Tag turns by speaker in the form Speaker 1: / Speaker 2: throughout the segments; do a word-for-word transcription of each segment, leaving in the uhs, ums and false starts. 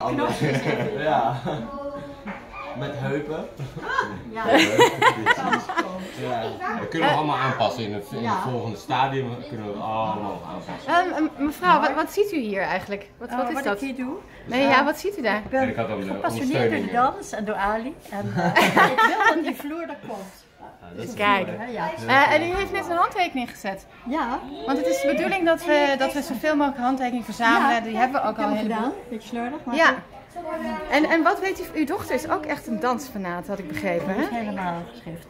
Speaker 1: Knopjes even.
Speaker 2: Ja. Met heupen.
Speaker 1: Ja.
Speaker 2: Ja.
Speaker 3: Dat kunnen we allemaal aanpassen in het, in het volgende stadium. Kunnen we allemaal aanpassen.
Speaker 4: Um, mevrouw, wat, wat ziet u hier eigenlijk? Wat, wat
Speaker 1: Uh,
Speaker 4: is
Speaker 1: wat
Speaker 4: dat?
Speaker 1: ik hier doe?
Speaker 4: Nee, ja, wat ziet u daar?
Speaker 1: Ik ben
Speaker 3: En ik had dan de
Speaker 1: gepassioneerd door
Speaker 3: ondersteuning.
Speaker 1: de dans en door Ali. En uh, ik wil dat die vloer er komt.
Speaker 3: Dat is
Speaker 4: Kijk.
Speaker 1: Ja, ja.
Speaker 4: Uh, en u heeft net een handtekening gezet.
Speaker 1: Ja.
Speaker 4: Want het is de bedoeling dat we, dat we zoveel mogelijk handtekeningen verzamelen.
Speaker 1: Ja,
Speaker 4: Die hebben we ook
Speaker 1: ik
Speaker 4: al
Speaker 1: heb
Speaker 4: een
Speaker 1: het
Speaker 4: heleboel.
Speaker 1: gedaan. Beetje slordig, maar
Speaker 4: Ja. En, en wat weet u, uw dochter is ook echt een dansfanaat, had ik begrepen,
Speaker 1: dat
Speaker 4: hè?
Speaker 1: is helemaal geschrift.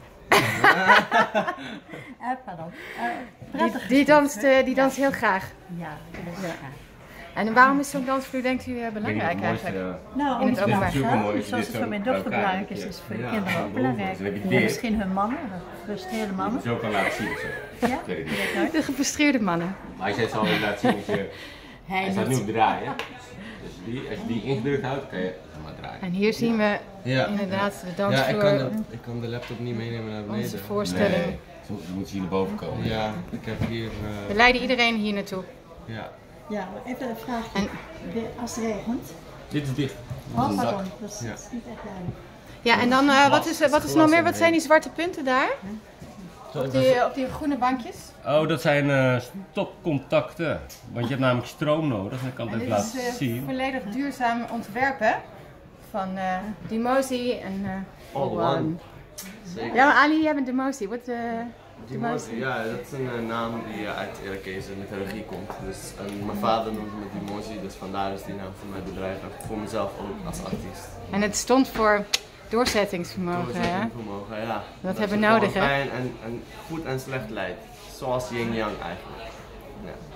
Speaker 1: uh, pardon. Uh,
Speaker 4: Die,
Speaker 1: prettig
Speaker 4: die,
Speaker 1: geschrift,
Speaker 4: danst,
Speaker 1: hè?
Speaker 4: uh, die danst heel graag.
Speaker 1: Ja, dat is
Speaker 4: Ja.
Speaker 1: graag.
Speaker 4: En waarom is zo'n dansvloer, denkt u, uh,
Speaker 3: Ik weet niet
Speaker 4: belangrijk
Speaker 3: wat het mooiste,
Speaker 4: eigenlijk?
Speaker 3: eh,
Speaker 1: Nou,
Speaker 4: In
Speaker 1: om
Speaker 4: het
Speaker 1: te
Speaker 4: openbaar.
Speaker 1: laten
Speaker 3: Supermooi
Speaker 1: gaan.
Speaker 3: als je
Speaker 1: Zoals
Speaker 3: dit
Speaker 1: het voor
Speaker 3: zo
Speaker 1: mijn
Speaker 3: bij
Speaker 1: dochter
Speaker 3: elkaar
Speaker 1: belangrijk
Speaker 3: hebt.
Speaker 1: is, is het voor de
Speaker 3: Ja,
Speaker 1: kinderen ook
Speaker 3: ja,
Speaker 1: belangrijk.
Speaker 3: dan heb je
Speaker 1: En
Speaker 3: dit.
Speaker 1: misschien hun mannen, gefrustreerde mannen.
Speaker 3: Zo kan laten zien of zo.
Speaker 1: Ja,
Speaker 3: Ik weet het niet.
Speaker 1: weet nooit.
Speaker 4: De gefrustreerde mannen.
Speaker 3: Maar als jij het zal laten zien, dat je, hij
Speaker 1: Hij
Speaker 3: staat nu
Speaker 1: niet.
Speaker 3: op draaien. Dus die, als je die ingedrukt houdt, kan je maar draaien.
Speaker 4: En hier zien we
Speaker 2: Ja.
Speaker 4: inderdaad de
Speaker 2: Ja, ik
Speaker 4: dansvloer,
Speaker 2: kan, de, ik kan de laptop niet meenemen naar
Speaker 4: onze
Speaker 2: beneden.
Speaker 4: voorstelling.
Speaker 3: Nee, zo moet je hier naar boven komen.
Speaker 2: Ja, ik heb hier...
Speaker 4: We
Speaker 2: Uh,
Speaker 4: leiden iedereen hier naartoe.
Speaker 2: ja.
Speaker 1: Ja, maar even een vraagje.
Speaker 4: En-
Speaker 1: De- Als het regent.
Speaker 3: Dit is dicht.
Speaker 1: Oh,
Speaker 3: een dak.
Speaker 1: pardon. Dat is,
Speaker 2: Ja.
Speaker 1: dat is niet echt duidelijk.
Speaker 4: Ja, en dan, uh, wat is, wat is
Speaker 2: Glas
Speaker 4: nog meer, wat
Speaker 2: omheen.
Speaker 4: zijn die zwarte punten daar? Op die, op die groene bankjes?
Speaker 3: Oh, dat zijn uh, stopcontacten. Want je hebt namelijk stroom nodig. En ik kan het
Speaker 4: En
Speaker 3: even
Speaker 4: dit
Speaker 3: laten
Speaker 4: is uh,
Speaker 3: zien.
Speaker 4: volledig duurzaam ontwerpen van uh, Demosi en uh,
Speaker 2: All One. Zeker.
Speaker 4: Ja, maar Ali, jij bent Demosi. Wat uh,
Speaker 2: Dimosi, ja, dat is een uh, naam die uh, uit Irakees mythologie komt. Dus, en mijn vader noemde me Dimosi, dus vandaar is die naam voor mijn bedrijf en voor mezelf ook als artiest.
Speaker 4: En het stond voor doorzettingsvermogen, hè?
Speaker 2: Vermogen, ja.
Speaker 4: Dat hebben we
Speaker 2: je
Speaker 4: nodig,
Speaker 2: gewoon
Speaker 4: hè?
Speaker 2: Fijn en, en goed en slecht leidt. Zoals yin-yang eigenlijk. Ja.